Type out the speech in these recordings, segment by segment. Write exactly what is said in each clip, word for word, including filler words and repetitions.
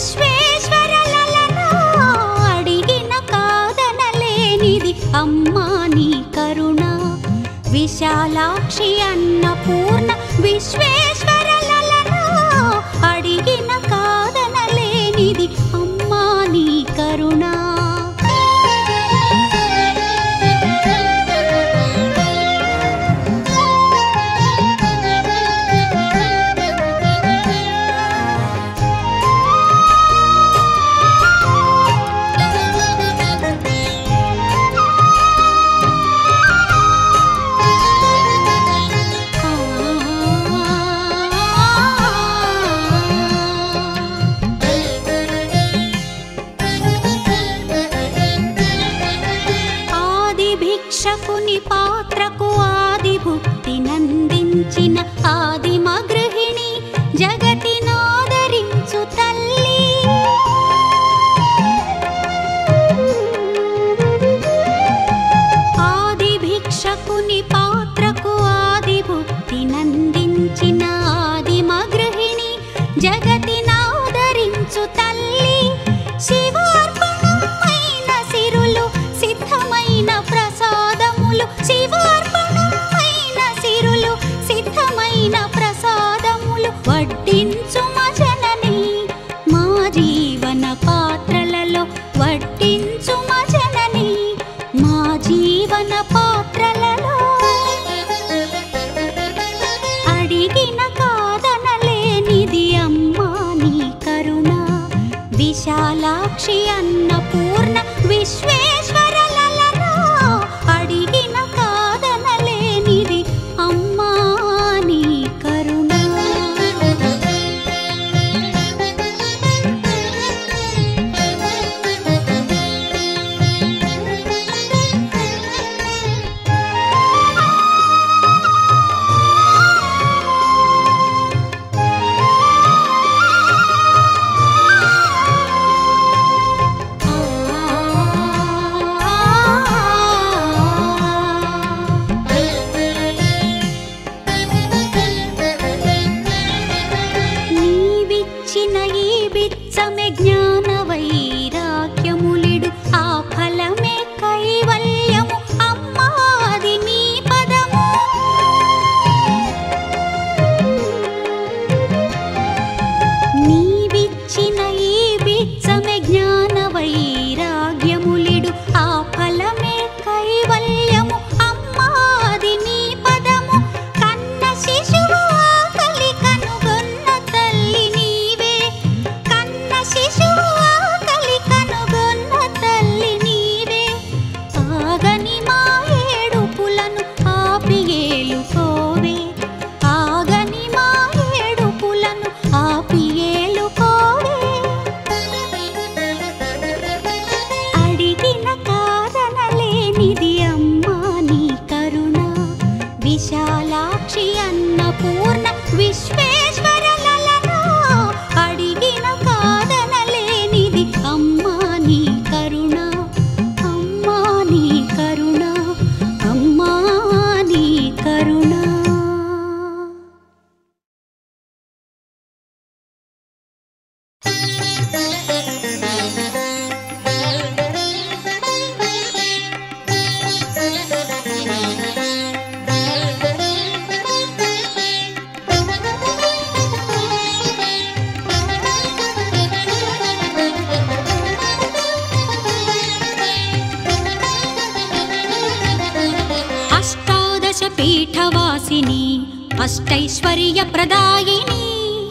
విశ్వేశ్వరలలనా అడిగిన కాదనలేనిది అమ్మా నీ కరుణ విశాలాక్షి అన్నపూర్ణ విశ్వేశ్వరలలనా అడిగిన కాదనలేనిది అమ్మా నీ కరుణ భిక్షకుని పాత్రకు ఆది భుక్తి నందించిన ఆదిమ గృహిణి జగతినాదరించు తల్లి ఆది భిక్షకుని పాత్రకు ఆది భుక్తి నందించిన ఆదిమ గృహిణి జగతినాదరించు తల్లి శివార్పణమైన సిరులు సిద్ధమైన ప్రసాదములు శివార్పణమైన సిరులు సిద్ధమైన ప్రసాదములు వడ్డించు మా జనని మా జీవన పాత్రలలో వడ్డించు మా జనని మా జీవన పాత్రలలో అడిగిన కాదనలేనిది అమ్మా నీ కరుణ విశాలాక్షి అన్నపూర్ణ విశ్వేశ్వరలలనా అడిగిన కాదనలేనిది అమ్మా నీ కరుణ నీవిచ్చిన ఈ బిచ్చమే జ్ఞాన వైరాగ్యములిడు ఆ ఫలమే కైవల్యము అమ్మాది నీ పదము నీవిచ్చిన ఈ బిచ్చమే జ్ఞాన వైరాగ్యములిడు ఆ ఫలమే కైవల్యము అమ్మాది నీ పదము కన్న శిశువు ఆకలి కనుగొన్న తల్లి నీవే కన్న శిశువు ఆకలి కనుగొన్న తల్లి నీవే ఆగని మా ఏడుపులను ఆపి ఏలుకోవే ఆగని మా ఏడుపులను ఆపి ఏలుకోవే అడిగిన కాదనలేనిది అమ్మా నీ కరుణ విశాలాక్షి అన్నపూర్ణ విశ్వేశ్వరలలనా అడిగిన కాదనలేనిది అమ్మా నీ కరుణ అమ్మా నీ కరుణ అమ్మా నీ కరుణ అష్టాదశ పీఠవాసిని అష్టైశ్వర్య ప్రదాయిని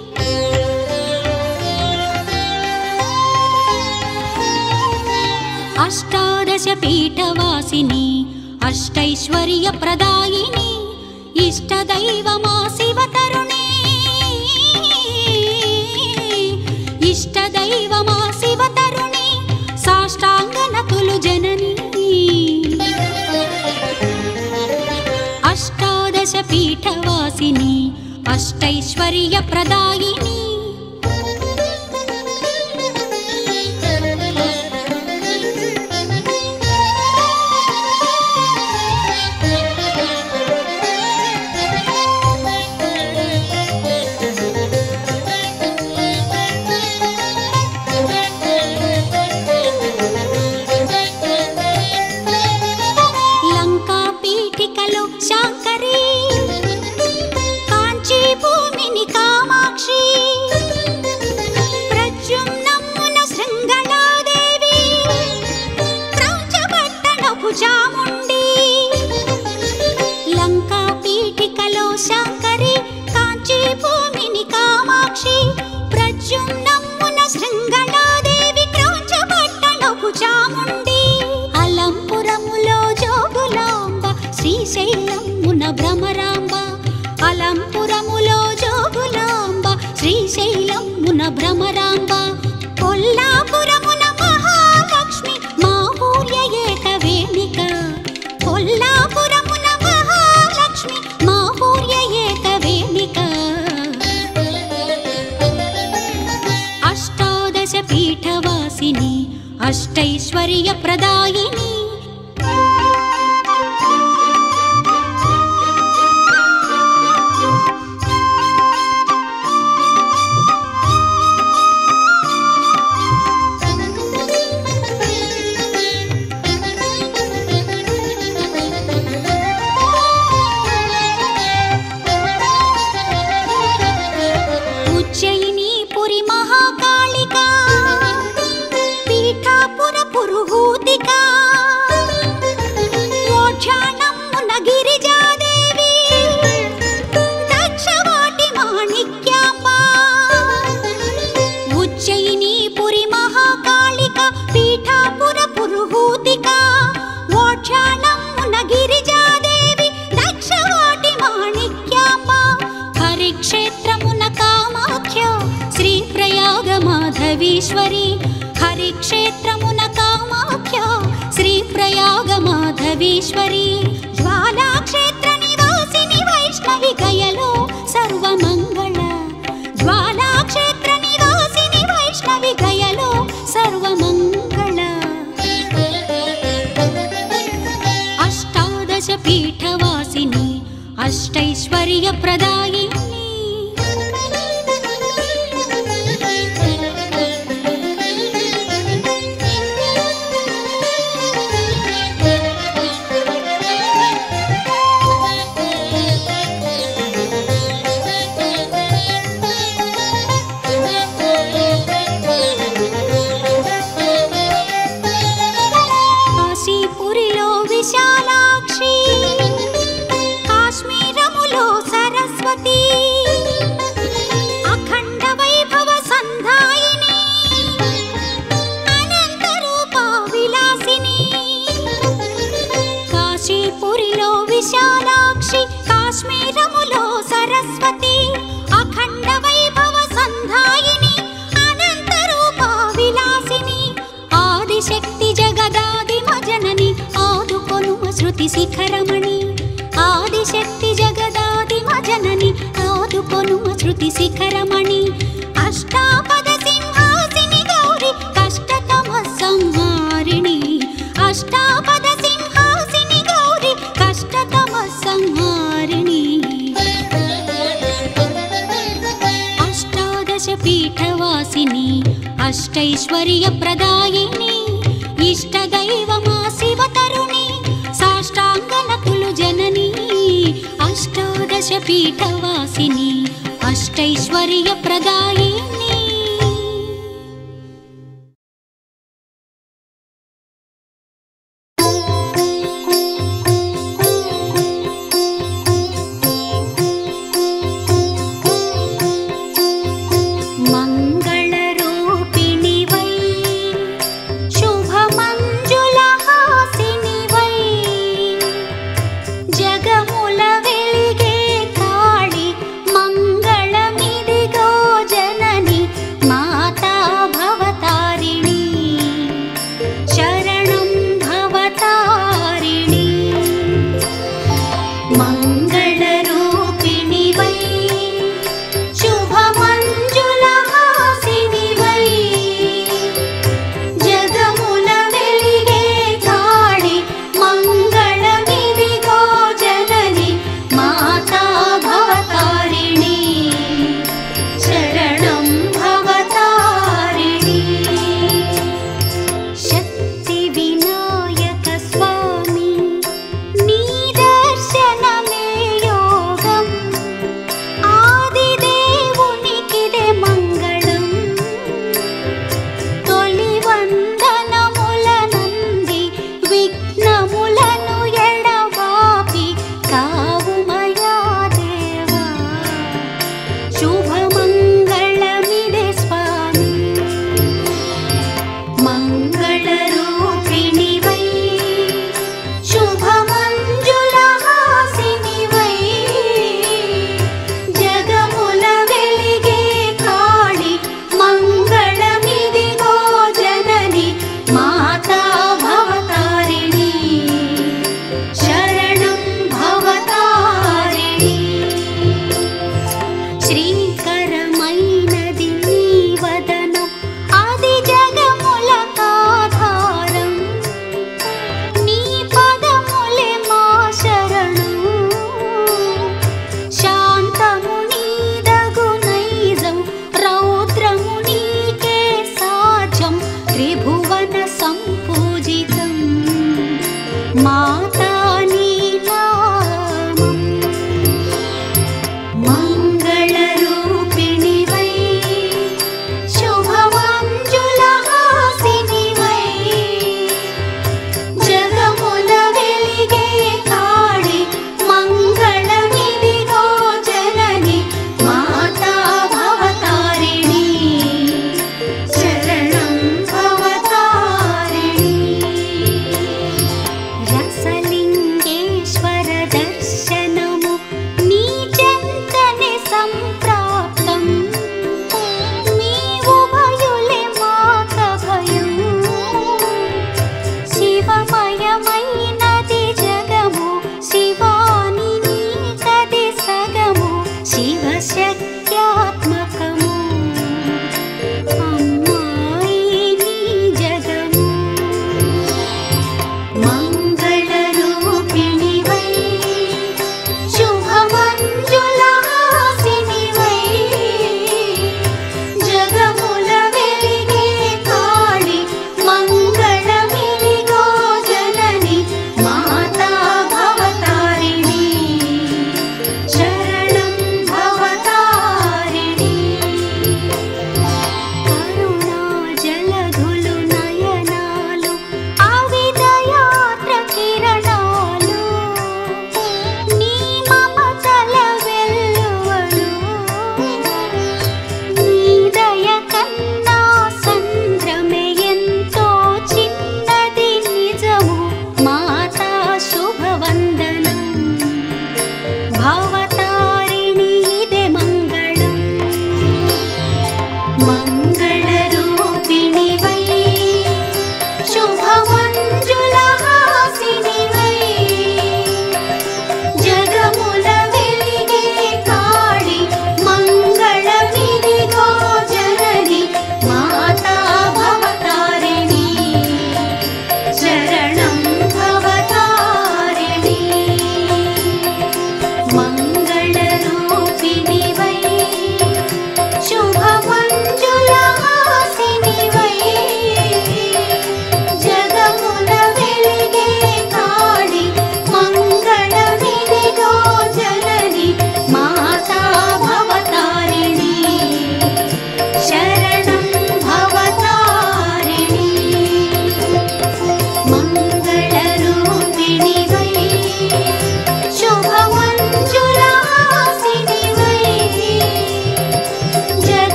అష్టాదశ పీఠవాసిని అష్టైశ్వర్య ప్రదాయిని ఇష్టదైవమా శివతరుణి ఇష్టదైవమా శివతరుణి సాష్టాంగనతులు జనని అష్టాదశ పీఠవాసిని అష్టైశ్వర్య ప్రదాయిని ప్రద్యుమ్నమ్మున శృంగళాదేవి క్రోంచపట్టణపు చాముండి అలంపురములో జోగులాంబ శ్రీశైలమున భ్రమరాంబ అలంపురములో జోగులాంబ శ్రీశైలమున భ్రమరాంబ కొల్లాపురమున మహాలక్ష్మి మాహూర్యయేక వేణిక కొల్లాపురమున మహాలక్ష్మి మాహూర్యయేక వేణిక అష్టాదశ పీఠవాసిని అష్టైశ్వర్య ప్రదాయిని ఉజ్జయినీపురి మహాకాళిక పీఠాపుర పురుహూతిక మోక్షాణమ్మున గిరిజాదేవి దక్షవాటి మాణిక్యాంబ ఉజ్జయినీపురి మహాకాళిక పీఠాపుర పురుహూతిక మోక్షాణమ్మున గిరిజాదేవి దక్షవాటి మాణిక్యాంబ హరిక్షేత్రమున కామాఖ్య శ్రీ ప్రయాగ మాధవీశ్వరి హరిక్షేత్రమున కామాఖ్య శ్రీ ప్రయాగ మాధవీశ్వరి జ్వాలాక్షేత్ర నివాసిని వైష్ణవి గయలో సర్వమంగళ జ్వాలాక్షేత్ర నివాసిని వైష్ణవి గయలో సర్వమంగళ అష్టాదశ పీఠవాసిని అష్టైశ్వర్య ప్రదాయిని కాశీపురిలో విశాలాక్షి కాశ్మీరములో సరస్వతి అఖండ వైభవ సంధాయిని అనంత రూప విలాసిని కాశీపురిలో విశాలాక్షి కాశ్మీరములో సరస్వతి అఖండ వైభవ సంధాయిని అనంత రూప విలాసిని ఆదిశక్తి జగదాదిమ జనని ఆదుకొనుమ శృతి శిఖరమణి ఆదిశక్తి జగదాదిమ జనని ఆదుకొనుమ శృతి శిఖరమణి అష్టాపద సింహాసిని గౌరి కష్టతమ సంహారిణి అష్టాపద సింహాసిని గౌరి కష్టతమ సంహారిణి అష్టాదశ పీఠవాసిని అష్టైశ్వర్య ప్రదాయిని ఇష్టదైవమా శివతరుణి సాష్టాంగనకులు జనని అష్టాదశ పీఠవాసిని అష్టైశ్వర్య ప్రదాయిని మంగళరూపిణి వై శుభమంజులహాసిని వై జగముల వెలిగే కాళి మంగళమిదిగో జనని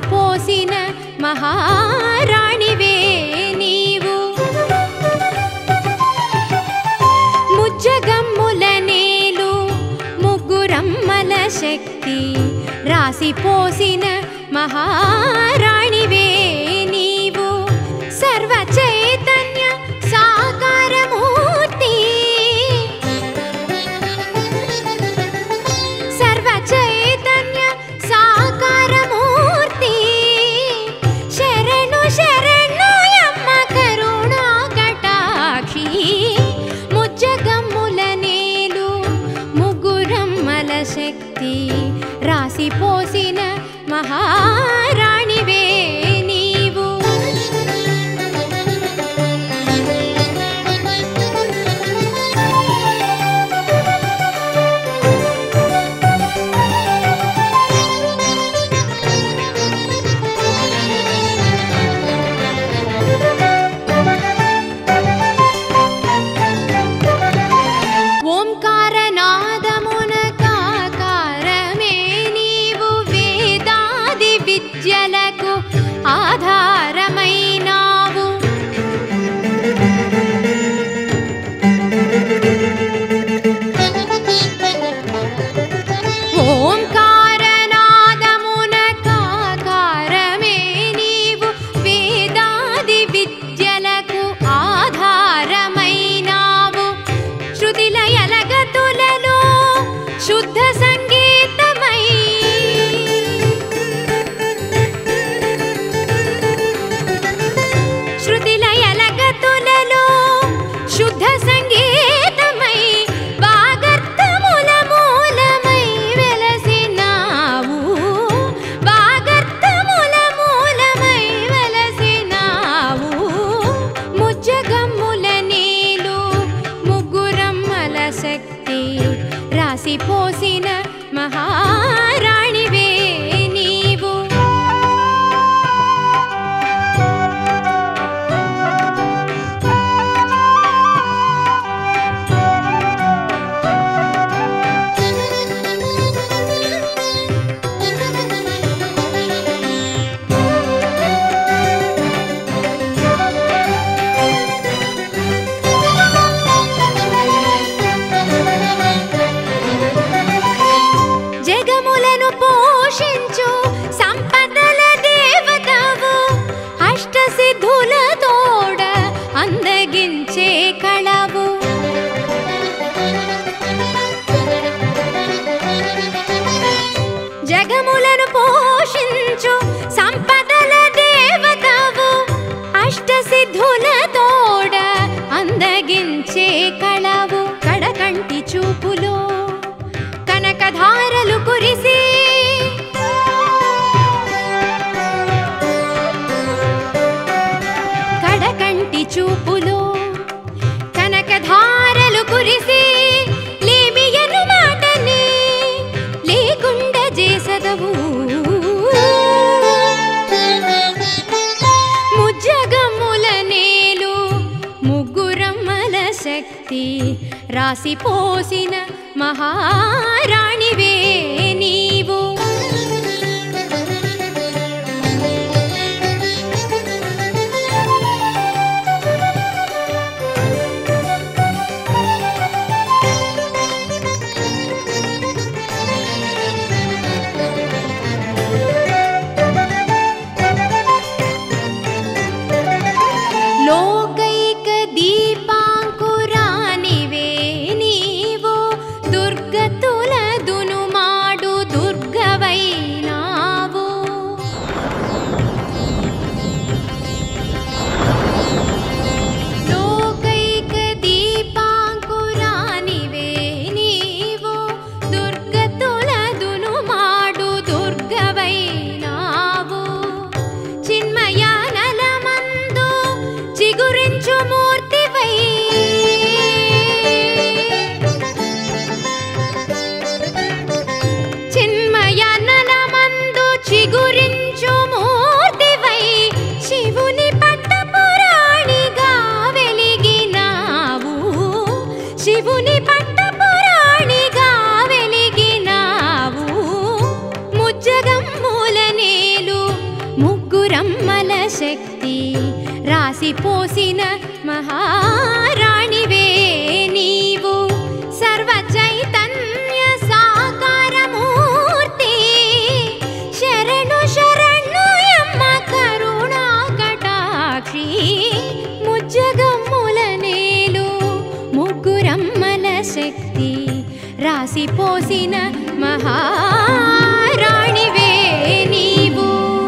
రాసిపోసిన మహారాణివే నీవు. ముజ్జగమ్ముల నేలు ముగ్గురమ్మల శక్తి రాసిపోసిన మహారాణివే నీవు. సర్వ చైతన్య సాకారమూర్తి సర్వ చైతన్య సాకారమూర్తి శరణు శరణు యమ్మ కరుణా కటాక్షి. ముజ్జగమ్ముల నేలు ముగ్గురమ్మల శక్తి రాసిపోసిన మహారాణివే నీవు. ఓంకారనాదమున కాకారమే నీవు. వేదాది విద్యలకు ఆధారమైనావు. ఓంకారనాదమున కాకారమే నీవు. వేదాది విద్యలకు ఆధారమైనావు. శృతిలయల గతులలో శుద్ధ సంగీతమై శృతిలయల గతులలో శుద్ధ సంగీతమై వాగర్థముల మూలమై వెలసినావు. వాగర్థముల మూలమై వెలసినావు. ముజ్జగమ్ముల నేలు ముగ్గురమ్మల శక్తి రాసిపోసిన మహారాణివే నీవు. జగములను పోషించు సంపదల దేవతవు. అష్టసిద్ధుల తోడ అందగించే కళవు. జగములను పోషించు సంపదల దేవతవు. అష్టసిద్ధుల తోడ అందగించే కళవు. కడకంటి చూపులో కనకధారలు కురిసి కడకంటి చూపులో కనకధారలు కురిసి లేమియను మాటని లేకుండా చేసదవు. ముజ్జగమ్ముల నేలు ముగ్గురమ్మల శక్తి రాసిపోసిన మహారాణివే నీవు. లోకైక దీపాంకురానివే నీవు. దుర్గతుల దునుమాడు దుర్గవైనావు. లోకైక దీపాంకురానివే నీవు. దుర్గతుల దునుమాడు దుర్గవైనావు. చిన్మయానలమందు చిగురించు మూర్తివై చిన్మయానలమందు చిగురించు మూర్తివై శివుని పట్టపురాణిగా వెలిగినావు. శివుని పట్టపురాణిగా వెలిగినావు. ముజ్జగమ్ముల నేలు రాసిపోసిన మహారాణివే నీవు సర్వ చైతన్య సాకారమూర్తి శరణు శరణు యమ్మ కరుణా కటాక్షి ముజ్జగమ్ముల నేలు ముగ్గురమ్మల శక్తి రాసిపోసిన మహారాణివే నీవు.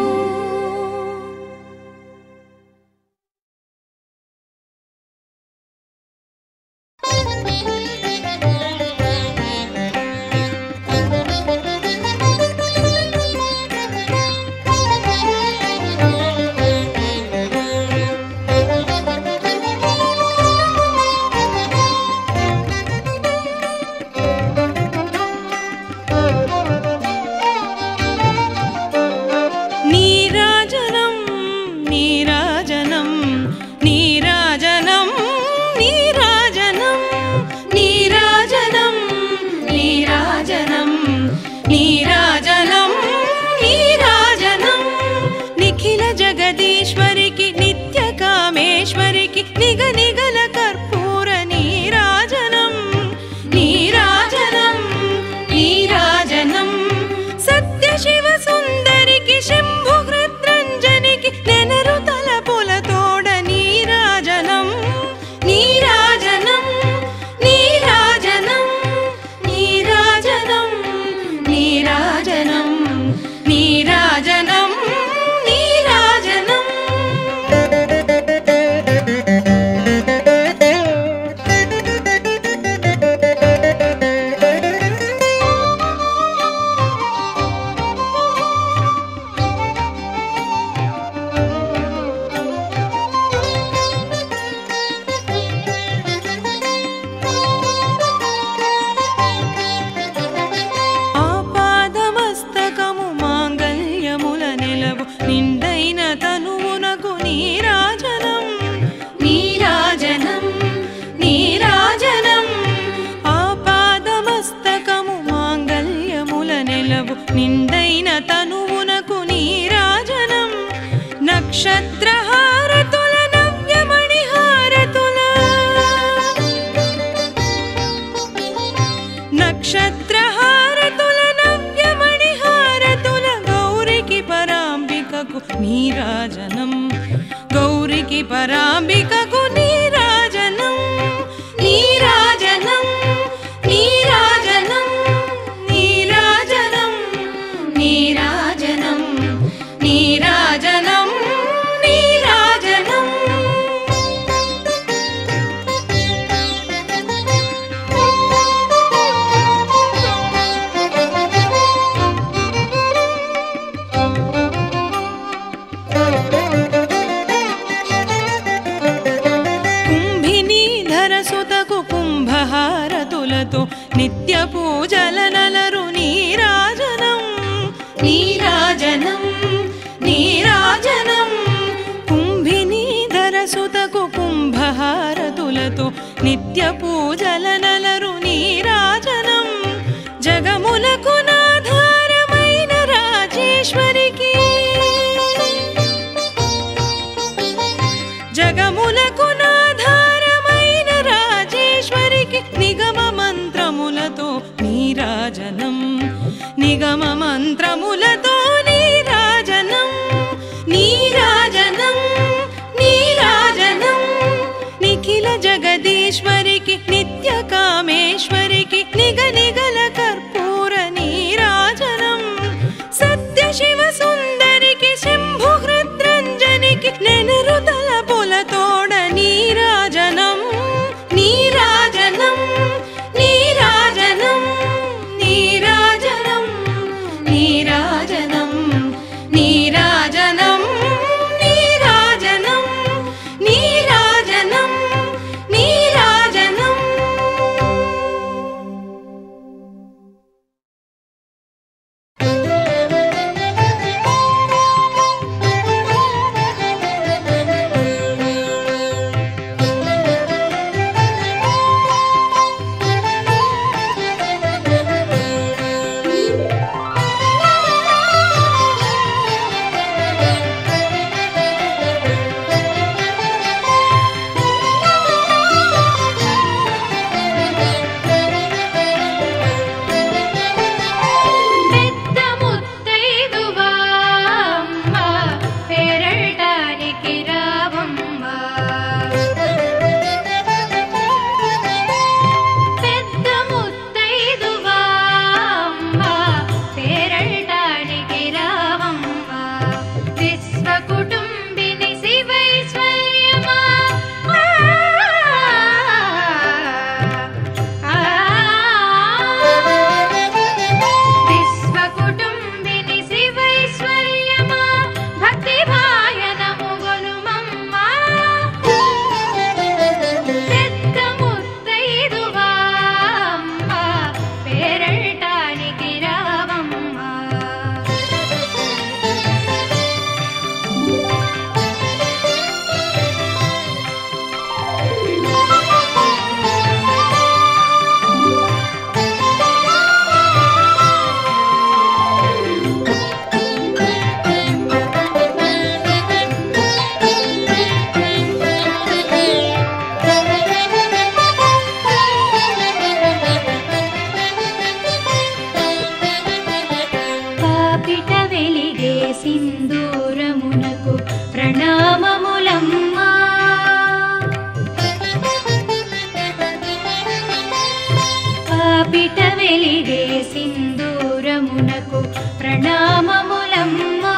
నిండైన తనువునకు నీరాజనం నక్షత్రహారతుల నవ్యమణిహారతుల నక్షత్రహారతుల నవ్యమణిహారతుల గౌరికి పరాంబికకు నీరాజనం గౌరికి పరాంబికకు నీరాజనం నీరాజనం నీరాజనం నీరాజనం నీరాజనం నీరాజనం నీరాజనం కుంభినీధరసుతకు కుంభహారతులతో నిత్య పూజల నలరు నీరాజనం నీరాజనం నీరాజనం కుంభినీధరసుతకు కుంభహారతులతో నిత్య పూజల నలరు నీరాజనం జగములకు నాధారమైన రాజేశ్వరికి జగములకు నాధారమైన రాజేశ్వరికి నిగమ మంత్రములతో నీరాజనం నిగమ మంత్రములతో నీరాజనం నీరాజనం నీరాజనం నిఖిల జగదీశ్వరికి నిత్య కామేశ్వరికి నిగ నిగల కర్పూర నీరాజనం సత్య శివ సుందరికి శంభు హృద్రంజనికి నెనరు తలపులతోడ నీరాజనం నీరాజనం నీరాజనం నీరాజనం నీరాజనం నీరాజనం నీరాజనం నీరాజనం నీరాజనం పాపిట వెలిగే సింధూరమునకు ప్రణామములమ్మా.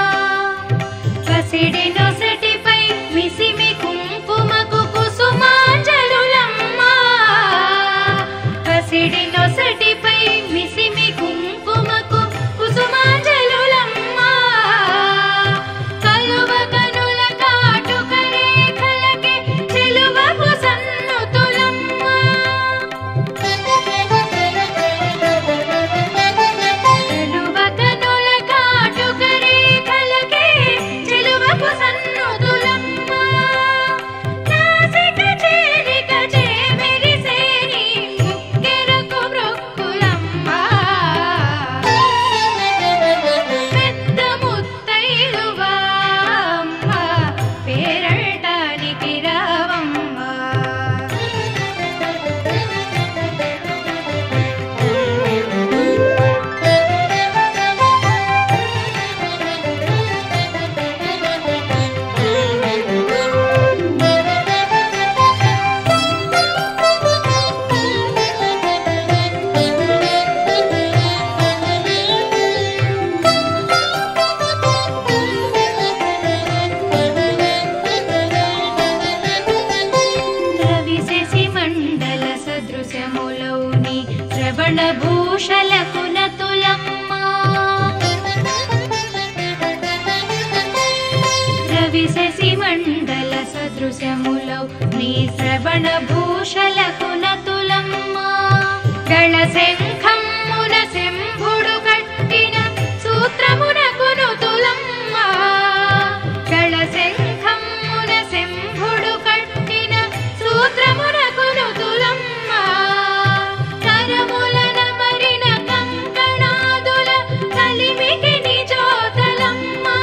పసిడి నొసటిపై మిసిమి కుంకుమకు కుసుమాంజలులమ్మా. పసిడి నొసటిపై మిసిమి కుంకుమకు కుసుమాంజలులమ్మా. కలువ కనుల కాటుక రేఖలకే చెలువకు సన్నుతులమ్మా. కలువ కనుల కాటుక రేఖలకే చెలువకు సన్నుతులమ్మా. నాసిక చేరిక చేమెరిసేని ముక్కెరకు బ్రొక్కులమ్మా. పెద్ద ముత్తైదువా అమ్మా, పేరటానికి రావమ్మా. రవిశశి మండల సదృశములౌని శ్రవణ భూషలకు నతులమ్మా. రవిశశి మండల సదృశములౌ నీ శ్రవణ భూషలకు నతులమ్మా. గళ శంఖమ్మున శంభుడు కట్టిన సూత్రమునకు నుతులమ్మా. గళ శంఖమ్మున శంభుడు కట్టిన సూత్రమునకు నుతులమ్మా. కరములన మరిన కంకణాదుల కలిమికి నిజోతలమ్మా.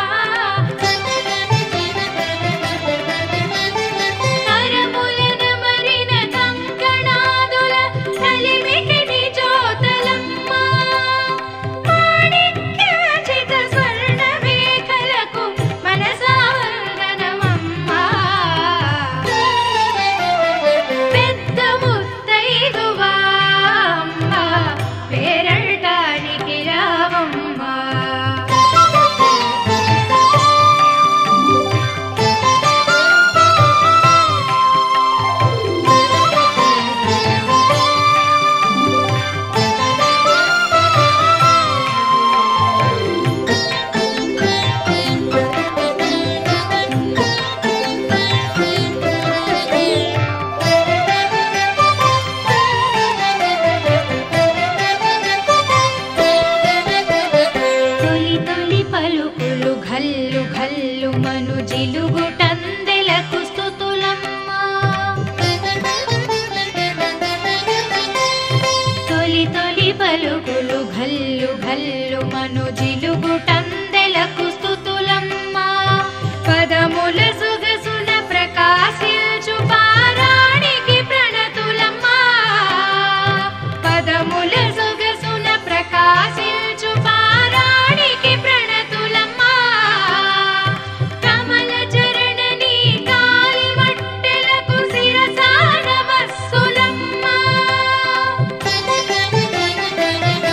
కరములన మరిన కంకణాదుల కలిమికి నిజోతలమ్మా. మాణిక్యాచిత స్వర్ణ మేఖలకు మనసాంగనమమ్మా. పెద్ద ముత్తైదువా అమ్మా, పేరటానికి రావమ్మా. తొలి తొలి పలుకులు ఘల్లు ఘల్లు మను జిలుగుటందెలకు స్తుతులమ్మా. తొలి తొలి పలుకులు ఘల్లు ఘల్లు మను జిలుగుటందెలకు స్తుతులమ్మా. పదముల సుగసున ప్రకాశించు పారాణికి ప్రణతులమ్మా. పదముల సుగసున ప్రకాశించు పారాణికి ప్రణతులమ్మా. కమల చరణ నీ కాలి వట్టెలకు శిరసా నమస్సులమ్మా.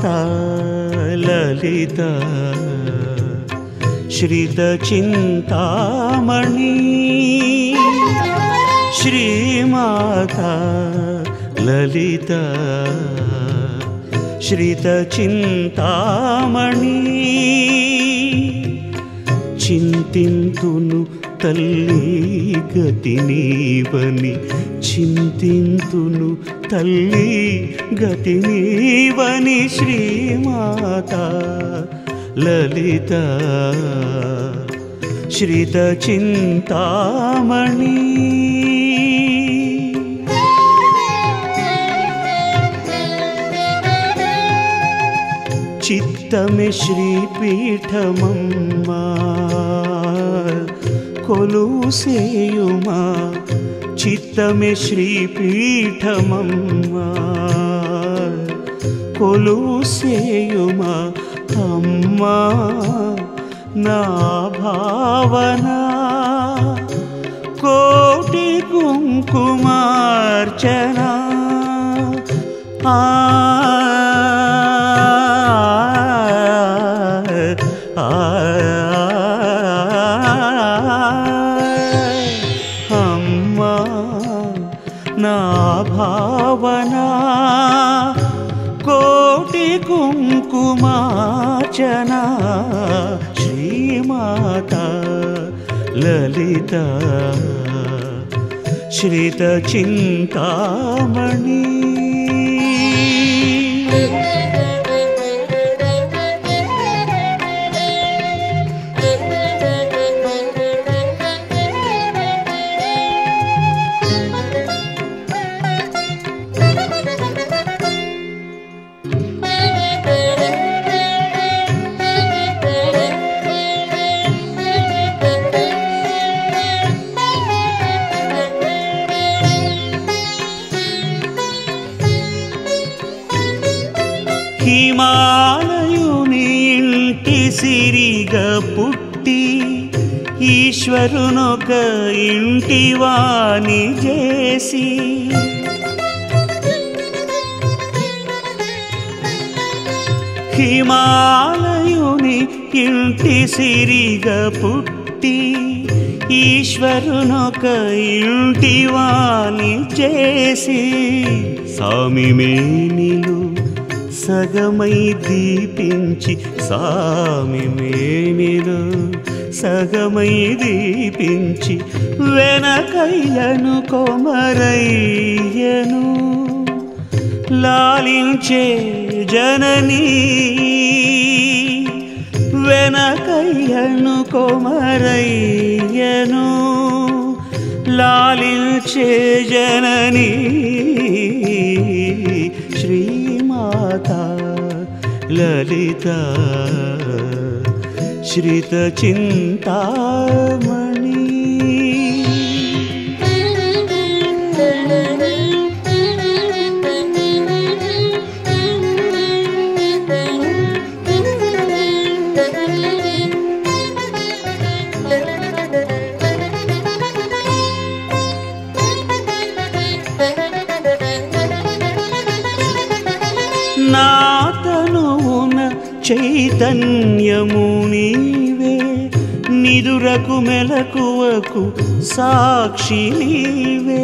श्रीमाता ललिता श्रितचिन्तामणि श्रीमाता ललिता श्रितचिन्तामणि చింతింతును తల్లి గతినీవని చింతింతును తల్లి గతినీవని శ్రీమాతా లలిత శ్రితచింతామణి చిత్తమే శ్రీపీఠమమ్మా కొలుసేయుమా చిత్తమే శ్రీపీఠమమ్మా కొలుసేయుమా అమ్మా నా భావన కోటి కుంకుమార్చన ఆ అమ్మా నా భావన కోటి కుంకుమార్చన శ్రీమాతా లలిత శ్రితచింతామణి హిమాలయుని ఇంటి సిరిగా పుట్టి ఈశ్వరునొక ఇంటి వాణి చేసి హిమాలయుని ఇంటి సిరిగా పుట్టి ఈశ్వరునొక ఇంటి వాణి చేసి సామి మేనిలు సగమై దీపించి సామి మేనిలో సగమై దీపించి వెనకయ్యను కొమరయ్యను లాలించే జననీ వెనకయ్యను కొమరయ్యను లాలించే జననీ శ్రీమాతా లలిత శ్రితచింతామణి నా తనువున చైతన్యము నీవే నిదురకు మెలకువకు సాక్షి నీవే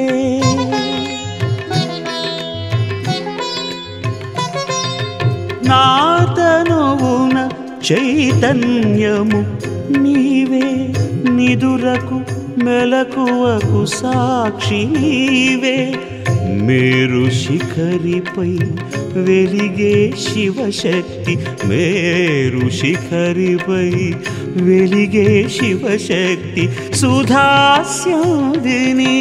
నా తనువున చైతన్యము నీవే నిదురకు మెలకువకు సాక్షి నీవే మేరు శిఖరిపై వెలిగే శివశక్తి మేరు శిఖరిపై వెలిగే శివశక్తి సుధాస్యాదిని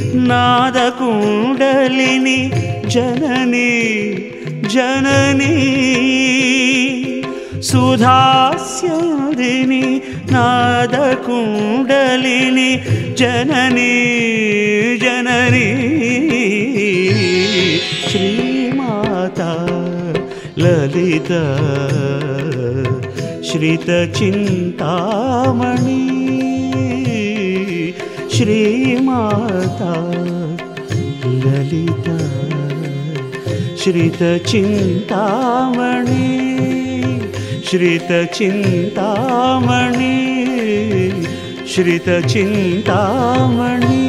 నాదకుండలిని జనని జనని సుధాస్యాదిని నాదకుండలిని జనని జనని శ్రీమాతా లలిత శ్రితచింతామణి శ్రీమాతా లలిత श्रितचिन्तामणि श्रितचिन्तामणि श्रितचिन्तामणि